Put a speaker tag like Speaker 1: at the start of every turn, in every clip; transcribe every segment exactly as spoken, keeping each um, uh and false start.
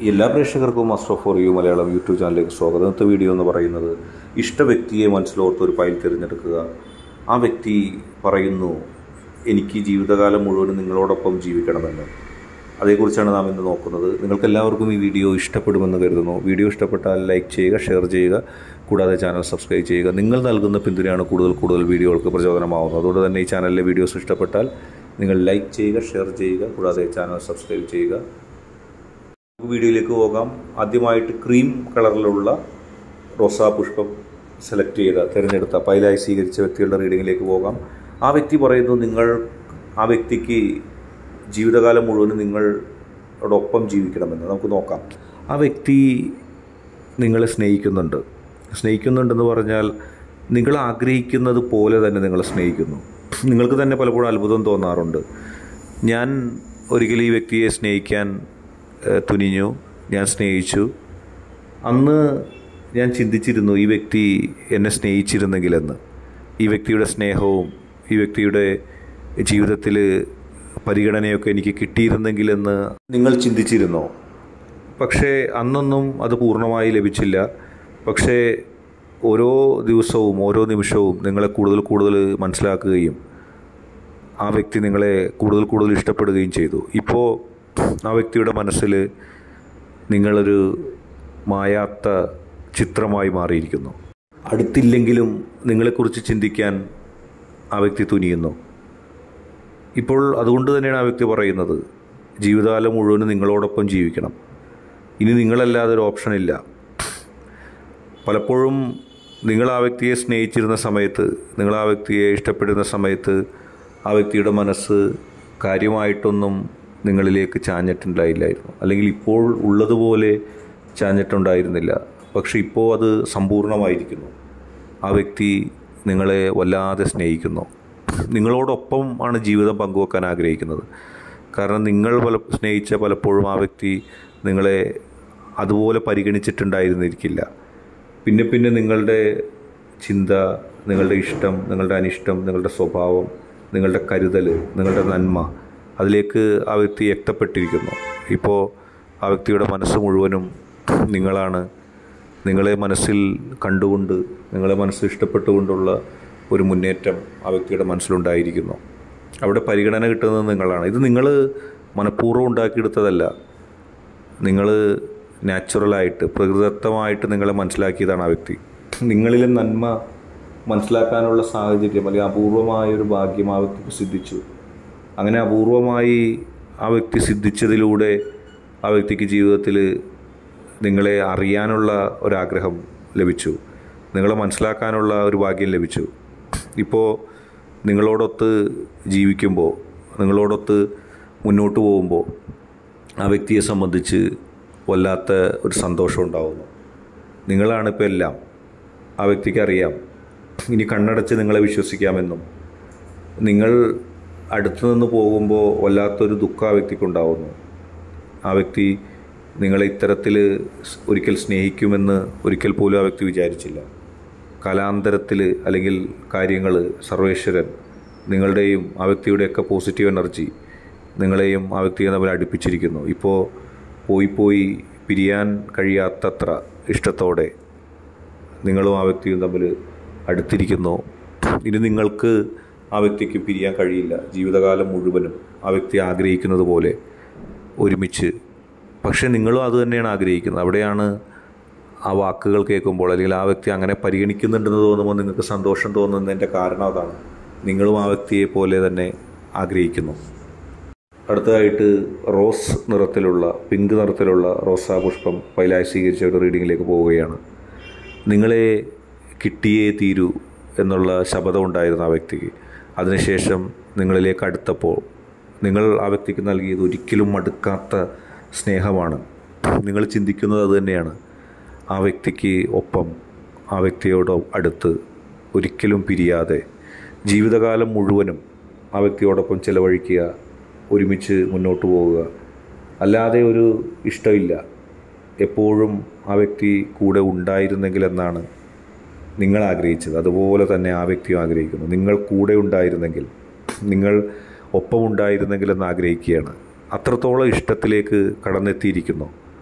Speaker 1: എല്ലാ പ്രേക്ഷകർക്കും must for you Malayalam YouTube ചാനലിലേക്ക് സ്വാഗതം. ഇന്നത്തെ വീഡിയോ എന്ന് പറയുന്നത് ഇഷ്ട വ്യക്തിയെ മനസ്സിലോർത്ത് ഒരു ഫയൽ തിരഞ്ഞെടുക്കുക. ആ വ്യക്തി പറയുന്നു, എനിക്ക് ജീവിതകാലം മുഴുവൻ നിങ്ങളോടൊപ്പം ജീവിക്കണമെന്ന്. അതേക്കുറിച്ചാണ് നാം ഇന്ന് നോക്കുന്നത്. നിങ്ങൾക്ക് എല്ലാവർക്കും ഈ വീഡിയോ ഇഷ്ടപ്പെടുമെന്ന് കരുതുന്നു. വീഡിയോ ഇഷ്ടപ്പെട്ടാൽ ലൈക്ക് ചെയ്യുക, ഷെയർ ചെയ്യുക, കൂടാതെ ചാനൽ സബ്സ്ക്രൈബ് ചെയ്യുക. നിങ്ങൾ നൽകുന്ന പിന്തുണയാണ് കൂടുതൽ കൂടുതൽ വീഡിയോകൾക്ക് പ്രചോദനമാവുന്നത്. അതുകൊണ്ട് തന്നെ ഈ ചാനലിലെ വീഡിയോസ് ഇഷ്ടപ്പെട്ടാൽ നിങ്ങൾ ലൈക്ക് ചെയ്യുക, ഷെയർ ചെയ്യുക, കൂടാതെ ചാനൽ സബ്സ്ക്രൈബ് ചെയ്യുക. വീഡിയോയിലേക്ക് പോകാം. ആദ്യമായിട്ട് ക്രീം കളറിലുള്ള റോസാ പുഷ്പം സെലക്ട് ചെയ്ത തിരഞ്ഞെടുത്ത ഫയലായി സ്വീകരിച്ച വ്യക്തികളുടെ റീഡിങ്ങിലേക്ക് പോകാം. ആ വ്യക്തി പറയുന്നു, നിങ്ങൾ ആ വ്യക്തിക്ക് ജീവിതകാലം മുഴുവനും നിങ്ങളോടൊപ്പം ജീവിക്കണമെന്ന്. നമുക്ക് നോക്കാം. ആ വ്യക്തി നിങ്ങളെ സ്നേഹിക്കുന്നുണ്ട്. സ്നേഹിക്കുന്നുണ്ടെന്ന് പറഞ്ഞാൽ നിങ്ങൾ ആഗ്രഹിക്കുന്നത് പോലെ തന്നെ നിങ്ങളെ സ്നേഹിക്കുന്നു. നിങ്ങൾക്ക് തന്നെ പലപ്പോഴും അത്ഭുതം തോന്നാറുണ്ട്. ഞാൻ ഒരിക്കലും ഈ വ്യക്തിയെ സ്നേഹിക്കാൻ തുനിഞ്ഞു, ഞാൻ സ്നേഹിച്ചു. അന്ന് ഞാൻ ചിന്തിച്ചിരുന്നു, ഈ വ്യക്തി എന്നെ സ്നേഹിച്ചിരുന്നെങ്കിലെന്ന്. ഈ വ്യക്തിയുടെ സ്നേഹവും ഈ വ്യക്തിയുടെ ജീവിതത്തിൽ പരിഗണനയൊക്കെ എനിക്ക് കിട്ടിയിരുന്നെങ്കിലെന്ന് നിങ്ങൾ ചിന്തിച്ചിരുന്നോ? പക്ഷേ അന്നൊന്നും അത് പൂർണ്ണമായി ലഭിച്ചില്ല. പക്ഷേ ഓരോ ദിവസവും ഓരോ നിമിഷവും നിങ്ങളെ കൂടുതൽ കൂടുതൽ മനസ്സിലാക്കുകയും ആ വ്യക്തി നിങ്ങളെ കൂടുതൽ കൂടുതൽ ഇഷ്ടപ്പെടുകയും ചെയ്തു. ഇപ്പോൾ ആ വ്യക്തിയുടെ മനസ്സിൽ നിങ്ങളൊരു മായാത്ത ചിത്രമായി മാറിയിരിക്കുന്നു. അടുത്തില്ലെങ്കിലും നിങ്ങളെക്കുറിച്ച് ചിന്തിക്കാൻ ആ വ്യക്തി തുനിയുന്നു. ഇപ്പോൾ അതുകൊണ്ട് തന്നെയാണ് ആ വ്യക്തി പറയുന്നത്, ജീവിതകാലം മുഴുവനും നിങ്ങളോടൊപ്പം ജീവിക്കണം. ഇനി നിങ്ങളല്ലാതെ ഒരു ഓപ്ഷനില്ല. പലപ്പോഴും നിങ്ങൾ ആ വ്യക്തിയെ സ്നേഹിച്ചിരുന്ന സമയത്ത്, നിങ്ങൾ ആ വ്യക്തിയെ ഇഷ്ടപ്പെടുന്ന സമയത്ത് ആ വ്യക്തിയുടെ മനസ്സ് കാര്യമായിട്ടൊന്നും നിങ്ങളിലേക്ക് ചാഞ്ഞിട്ടുണ്ടായില്ലായിരുന്നു, അല്ലെങ്കിൽ ഇപ്പോൾ ഉള്ളതുപോലെ ചാഞ്ഞിട്ടുണ്ടായിരുന്നില്ല. പക്ഷെ ഇപ്പോൾ അത് സമ്പൂർണ്ണമായിരിക്കുന്നു. ആ വ്യക്തി നിങ്ങളെ വല്ലാതെ സ്നേഹിക്കുന്നു. നിങ്ങളോടൊപ്പം ആണ് ജീവിതം പങ്കുവെക്കാൻ ആഗ്രഹിക്കുന്നത്. കാരണം നിങ്ങൾ പല സ്നേഹിച്ച പലപ്പോഴും ആ വ്യക്തി നിങ്ങളെ അതുപോലെ പരിഗണിച്ചിട്ടുണ്ടായിരുന്നിരിക്കില്ല. പിന്നെ പിന്നെ നിങ്ങളുടെ ചിന്ത, നിങ്ങളുടെ ഇഷ്ടം, നിങ്ങളുടെ അനിഷ്ടം, നിങ്ങളുടെ സ്വഭാവം, നിങ്ങളുടെ കരുതൽ, നിങ്ങളുടെ നന്മ, അതിലേക്ക് ആ വ്യക്തി വ്യക്തപ്പെട്ടിരിക്കുന്നു. ഇപ്പോൾ ആ വ്യക്തിയുടെ മനസ്സ് മുഴുവനും നിങ്ങളാണ്. നിങ്ങളെ മനസ്സിൽ കണ്ടുകൊണ്ട്, നിങ്ങളെ മനസ്സ് ഇഷ്ടപ്പെട്ടുകൊണ്ടുള്ള ഒരു മുന്നേറ്റം ആ വ്യക്തിയുടെ മനസ്സിലുണ്ടായിരിക്കുന്നു. അവിടെ പരിഗണന കിട്ടുന്നത് നിങ്ങളാണ്. ഇത് നിങ്ങൾ മനഃപൂർവ്വം ഉണ്ടാക്കിയെടുത്തതല്ല. നിങ്ങൾ നാച്ചുറലായിട്ട്, പ്രകൃതിദത്തമായിട്ട് നിങ്ങളെ മനസ്സിലാക്കിയതാണ് ആ വ്യക്തി. നിങ്ങളിലെ നന്മ മനസ്സിലാക്കാനുള്ള സാഹചര്യം, അല്ലെങ്കിൽ അപൂർവമായൊരു ഭാഗ്യം ആ വ്യക്തിക്ക് സിദ്ധിച്ചു. അങ്ങനെ അപൂർവമായി ആ വ്യക്തി സിദ്ധിച്ചതിലൂടെ ആ വ്യക്തിക്ക് ജീവിതത്തിൽ നിങ്ങളെ അറിയാനുള്ള ഒരാഗ്രഹം ലഭിച്ചു, നിങ്ങളെ മനസ്സിലാക്കാനുള്ള ഒരു ഭാഗ്യം ലഭിച്ചു. ഇപ്പോൾ നിങ്ങളോടൊത്ത് ജീവിക്കുമ്പോൾ, നിങ്ങളോടൊത്ത് മുന്നോട്ട് പോകുമ്പോൾ ആ വ്യക്തിയെ സംബന്ധിച്ച് വല്ലാത്ത ഒരു സന്തോഷം ഉണ്ടാകുന്നു. നിങ്ങളാണിപ്പോൾ എല്ലാം. ആ വ്യക്തിക്ക് അറിയാം ഇനി കണ്ണടച്ച് നിങ്ങളെ വിശ്വസിക്കാമെന്നും. നിങ്ങൾ അടുത്തു നിന്ന് പോകുമ്പോൾ വല്ലാത്തൊരു ദുഃഖം ആ വ്യക്തിക്കുണ്ടാവുന്നു. ആ വ്യക്തി നിങ്ങളെ ഇത്തരത്തിൽ ഒരിക്കൽ സ്നേഹിക്കുമെന്ന് ഒരിക്കൽ പോലും ആ വ്യക്തി വിചാരിച്ചില്ല. കാലാന്തരത്തിൽ അല്ലെങ്കിൽ കാര്യങ്ങൾ, സർവേശ്വരൻ നിങ്ങളുടെയും ആ വ്യക്തിയുടെയൊക്കെ പോസിറ്റീവ് എനർജി നിങ്ങളെയും ആ വ്യക്തിയെ തമ്മിൽ അടുപ്പിച്ചിരിക്കുന്നു. ഇപ്പോൾ പോയി പോയി പിരിയാൻ കഴിയാത്തത്ര ഇഷ്ടത്തോടെ നിങ്ങളും ആ വ്യക്തിയും തമ്മിൽ അടുത്തിരിക്കുന്നു. ഇനി നിങ്ങൾക്ക് ആ വ്യക്തിക്ക് പിരിയാൻ കഴിയില്ല. ജീവിതകാലം മുഴുവനും ആ വ്യക്തി ആഗ്രഹിക്കുന്നത് പോലെ ഒരുമിച്ച്. പക്ഷേ നിങ്ങളും അത് തന്നെയാണ് ആഗ്രഹിക്കുന്നത്. അവിടെയാണ് ആ വാക്കുകൾ കേൾക്കുമ്പോൾ, അല്ലെങ്കിൽ ആ വ്യക്തി അങ്ങനെ പരിഗണിക്കുന്നുണ്ടെന്ന് തോന്നുമ്പോൾ നിങ്ങൾക്ക് സന്തോഷം തോന്നുന്നതിൻ്റെ കാരണം അതാണ്. നിങ്ങളും ആ വ്യക്തിയെ പോലെ തന്നെ ആഗ്രഹിക്കുന്നു. അടുത്തതായിട്ട് റോസ് നിറത്തിലുള്ള, പിങ്ക് നിറത്തിലുള്ള റോസാ പുഷ്പം ഫയലായി സ്വീകരിച്ച ഒരു റീഡിങ്ങിലേക്ക് പോവുകയാണ്. നിങ്ങളെ കിട്ടിയേ തീരൂ എന്നുള്ള ശബ്ദമുണ്ടായിരുന്നു ആ വ്യക്തിക്ക്. അതിനുശേഷം നിങ്ങളിലേക്ക് അടുത്തപ്പോൾ നിങ്ങൾ ആ വ്യക്തിക്ക് നൽകിയത് ഒരിക്കലും മടുക്കാത്ത സ്നേഹമാണ്. നിങ്ങൾ ചിന്തിക്കുന്നത് അതുതന്നെയാണ്. ആ വ്യക്തിക്ക് ഒപ്പം, ആ വ്യക്തിയോട് അടുത്ത്, ഒരിക്കലും പിരിയാതെ ജീവിതകാലം മുഴുവനും ആ വ്യക്തിയോടൊപ്പം ചിലവഴിക്കുക, ഒരുമിച്ച് മുന്നോട്ട് പോവുക. അല്ലാതെ ഒരു ഇഷ്ടമില്ല. എപ്പോഴും ആ വ്യക്തി കൂടെ ഉണ്ടായിരുന്നെങ്കിലെന്നാണ് നിങ്ങൾ ആഗ്രഹിച്ചത്. അതുപോലെ തന്നെ ആ വ്യക്തിയും ആഗ്രഹിക്കുന്നു. നിങ്ങൾ കൂടെ ഉണ്ടായിരുന്നെങ്കിൽ, നിങ്ങൾ ഒപ്പമുണ്ടായിരുന്നെങ്കിലെന്ന് ആഗ്രഹിക്കുകയാണ്. അത്രത്തോളം ഇഷ്ടത്തിലേക്ക് കടന്നെത്തിയിരിക്കുന്നു.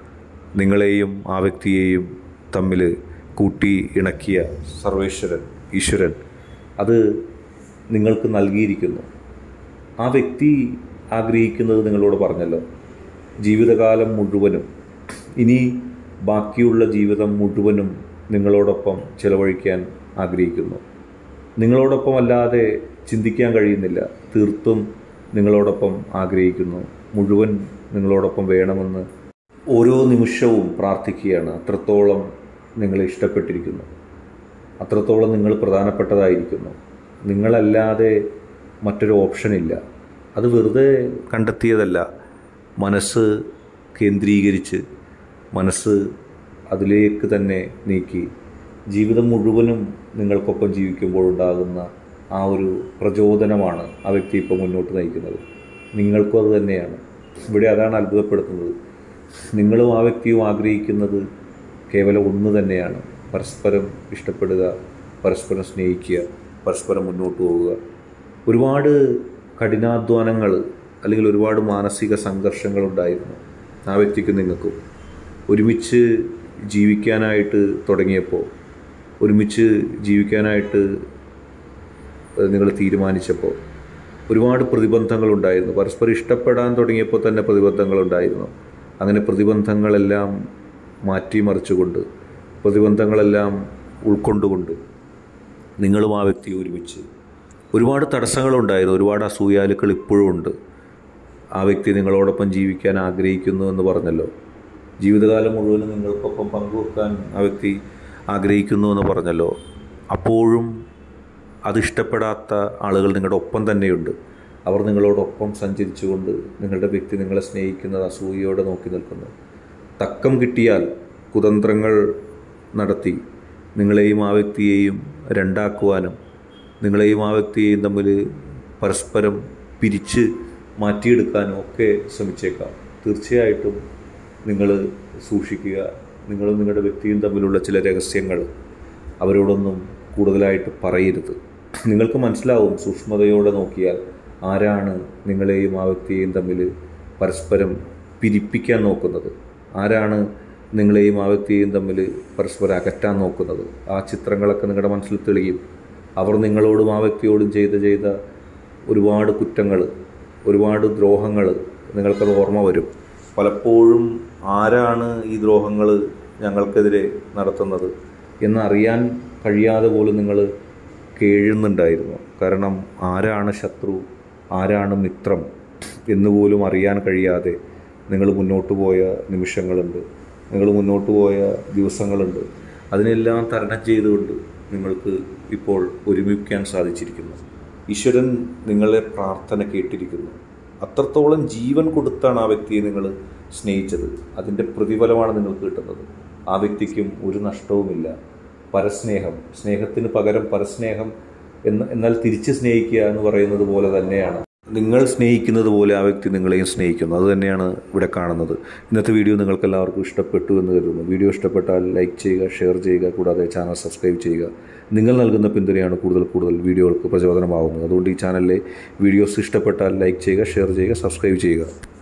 Speaker 1: നിങ്ങളെയും ആ വ്യക്തിയെയും തമ്മിൽ കൂട്ടി ഇണക്കിയ സർവേശ്വരൻ, ഈശ്വരൻ അത് നിങ്ങൾക്ക് നൽകിയിരിക്കുന്നു. ആ വ്യക്തി ആഗ്രഹിക്കുന്നത് നിങ്ങളോട് പറഞ്ഞല്ലോ, ജീവിതകാലം മുഴുവനും, ഇനി ബാക്കിയുള്ള ജീവിതം മുഴുവനും നിങ്ങളോടൊപ്പം ചിലവഴിക്കാൻ ആഗ്രഹിക്കുന്നു. നിങ്ങളോടൊപ്പം അല്ലാതെ ചിന്തിക്കാൻ കഴിയുന്നില്ല. തീർത്തും നിങ്ങളോടൊപ്പം ആഗ്രഹിക്കുന്നു. മുഴുവൻ നിങ്ങളോടൊപ്പം വേണമെന്ന് ഓരോ നിമിഷവും പ്രാർത്ഥിക്കുകയാണ്. അത്രത്തോളം നിങ്ങളെ ഇഷ്ടപ്പെട്ടിരിക്കുന്നു, അത്രത്തോളം നിങ്ങൾ പ്രധാനപ്പെട്ടതായിരിക്കുന്നു. നിങ്ങളല്ലാതെ മറ്റൊരു ഓപ്ഷനില്ല. അത് വെറുതെ കണ്ടെത്തിയതല്ല. മനസ്സ് കേന്ദ്രീകരിച്ച്, മനസ്സ് അതിലേക്ക് തന്നെ നീക്കി ജീവിതം മുഴുവനും നിങ്ങൾക്കൊപ്പം ജീവിക്കുമ്പോഴുണ്ടാകുന്ന ആ ഒരു പ്രചോദനമാണ് ആ വ്യക്തി ഇപ്പോൾ മുന്നോട്ട് നയിക്കുന്നത്. നിങ്ങൾക്കും അത് തന്നെയാണ്. ഇവിടെ അതാണ് അത്ഭുതപ്പെടുത്തുന്നത്. നിങ്ങളും ആ വ്യക്തിയും ആഗ്രഹിക്കുന്നത് കേവലം ഒന്ന് തന്നെയാണ്: പരസ്പരം ഇഷ്ടപ്പെടുക, പരസ്പരം സ്നേഹിക്കുക, പരസ്പരം മുന്നോട്ട് പോവുക. ഒരുപാട് കഠിനാധ്വാനങ്ങൾ അല്ലെങ്കിൽ ഒരുപാട് മാനസിക സംഘർഷങ്ങളുണ്ടായിരുന്നു ആ വ്യക്തിക്കും നിങ്ങൾക്കും. ഒരുമിച്ച് ജീവിക്കാനായിട്ട് തുടങ്ങിയപ്പോൾ, ഒരുമിച്ച് ജീവിക്കാനായിട്ട് നിങ്ങൾ തീരുമാനിച്ചപ്പോൾ ഒരുപാട് പ്രതിബന്ധങ്ങളുണ്ടായിരുന്നു. പരസ്പരം ഇഷ്ടപ്പെടാൻ തുടങ്ങിയപ്പോൾ തന്നെ പ്രതിബന്ധങ്ങളുണ്ടായിരുന്നു. അങ്ങനെ പ്രതിബന്ധങ്ങളെല്ലാം മാറ്റിമറിച്ചുകൊണ്ട്, പ്രതിബന്ധങ്ങളെല്ലാം ഉൾക്കൊണ്ടുകൊണ്ട് നിങ്ങളും ആ വ്യക്തി ഒരുമിച്ച്. ഒരുപാട് തടസ്സങ്ങളുണ്ടായിരുന്നു, ഒരുപാട് അസൂയാലുക്കൾ ഇപ്പോഴും ഉണ്ട്. ആ വ്യക്തി നിങ്ങളോടൊപ്പം ജീവിക്കാൻ ആഗ്രഹിക്കുന്നു എന്ന് പറഞ്ഞല്ലോ. ജീവിതകാലം മുഴുവനും നിങ്ങൾക്കൊപ്പം പങ്കുവെക്കാൻ ആ വ്യക്തി ആഗ്രഹിക്കുന്നു എന്ന് പറഞ്ഞല്ലോ. അപ്പോഴും അതിഷ്ടപ്പെടാത്ത ആളുകൾ നിങ്ങളുടെ ഒപ്പം തന്നെയുണ്ട്. അവർ നിങ്ങളോടൊപ്പം സഞ്ചരിച്ചുകൊണ്ട് നിങ്ങളുടെ വ്യക്തി നിങ്ങളെ സ്നേഹിക്കുന്നത് അസൂയയോടെ നോക്കി നിൽക്കുന്നു. തക്കം കിട്ടിയാൽ കുതന്ത്രങ്ങൾ നടത്തി നിങ്ങളെയും ആ വ്യക്തിയെയും രണ്ടാക്കുവാനും നിങ്ങളെയും ആ വ്യക്തിയെയും തമ്മിൽ പരസ്പരം പിരിച്ച് മാറ്റിയെടുക്കാനും ഒക്കെ ശ്രമിച്ചേക്കാം. തീർച്ചയായിട്ടും നിങ്ങൾ സൂക്ഷിക്കുക. നിങ്ങളും നിങ്ങളുടെ വ്യക്തിയും തമ്മിലുള്ള ചില രഹസ്യങ്ങൾ അവരോടൊന്നും കൂടുതലായിട്ട് പറയരുത്. നിങ്ങൾക്ക് മനസ്സിലാവും സൂക്ഷ്മതയോടെ നോക്കിയാൽ ആരാണ് നിങ്ങളെയും ആ വ്യക്തിയെയും തമ്മിൽ പരസ്പരം പിരിപ്പിക്കാൻ നോക്കുന്നത്, ആരാണ് നിങ്ങളെയും ആ വ്യക്തിയെയും തമ്മിൽ പരസ്പരം അകറ്റാൻ നോക്കുന്നത്. ആ ചിത്രങ്ങളൊക്കെ നിങ്ങളുടെ മനസ്സിൽ തെളിയും. അവർ നിങ്ങളോടും ആ വ്യക്തിയോടും ചെയ്ത് ചെയ്ത ഒരുപാട് കുറ്റങ്ങൾ, ഒരുപാട് ദ്രോഹങ്ങൾ നിങ്ങൾക്കത് ഓർമ്മ വരും. പലപ്പോഴും ആരാണ് ഈ ദ്രോഹങ്ങൾ ഞങ്ങൾക്കെതിരെ നടത്തുന്നത് എന്നറിയാൻ കഴിയാതെ പോലും നിങ്ങൾ കേഴുന്നുണ്ടായിരുന്നു. കാരണം ആരാണ് ശത്രു, ആരാണ് മിത്രം എന്നുപോലും അറിയാൻ കഴിയാതെ നിങ്ങൾ മുന്നോട്ട് പോയ നിമിഷങ്ങളുണ്ട്, നിങ്ങൾ മുന്നോട്ട് പോയ ദിവസങ്ങളുണ്ട്. അതിനെല്ലാം തരണം ചെയ്തുകൊണ്ട് നിങ്ങൾക്ക് ഇപ്പോൾ ഒരുമിക്കാൻ സാധിച്ചിരിക്കുന്നു. ഈശ്വരൻ നിങ്ങളെ പ്രാർത്ഥന കേട്ടിരിക്കുന്നു. അത്രത്തോളം ജീവൻ കൊടുത്താണ് ആ വ്യക്തിയെ നിങ്ങൾ സ്നേഹിച്ചത്. അതിൻ്റെ പ്രതിഫലമാണ് നിങ്ങൾക്ക് കിട്ടുന്നത്. ആ വ്യക്തിക്കും ഒരു നഷ്ടവുമില്ല. പരസ്നേഹം, സ്നേഹത്തിന് പകരം പരസ്നേഹം എന്ന് എന്നാൽ തിരിച്ച് സ്നേഹിക്കുക എന്ന് പറയുന്നത് പോലെ തന്നെയാണ്. നിങ്ങൾ സ്നേഹിക്കുന്നത് പോലെ ആ വ്യക്തി നിങ്ങളെയും സ്നേഹിക്കുന്നു. അത് തന്നെയാണ് ഇവിടെ കാണുന്നത്. ഇന്നത്തെ വീഡിയോ നിങ്ങൾക്ക് എല്ലാവർക്കും ഇഷ്ടപ്പെട്ടു എന്ന് കരുതുന്നു. വീഡിയോ ഇഷ്ടപ്പെട്ടാൽ ലൈക്ക് ചെയ്യുക, ഷെയർ ചെയ്യുക, കൂടാതെ ചാനൽ സബ്സ്ക്രൈബ് ചെയ്യുക. നിങ്ങൾ നൽകുന്ന പിന്തുണയാണ് കൂടുതൽ കൂടുതൽ വീഡിയോകൾക്ക് പ്രചോദനമാകുന്നത്. അതുകൊണ്ട് ഈ ചാനലിലെ വീഡിയോസ് ഇഷ്ടപ്പെട്ടാൽ ലൈക്ക് ചെയ്യുക, ഷെയർ ചെയ്യുക, സബ്സ്ക്രൈബ് ചെയ്യുക.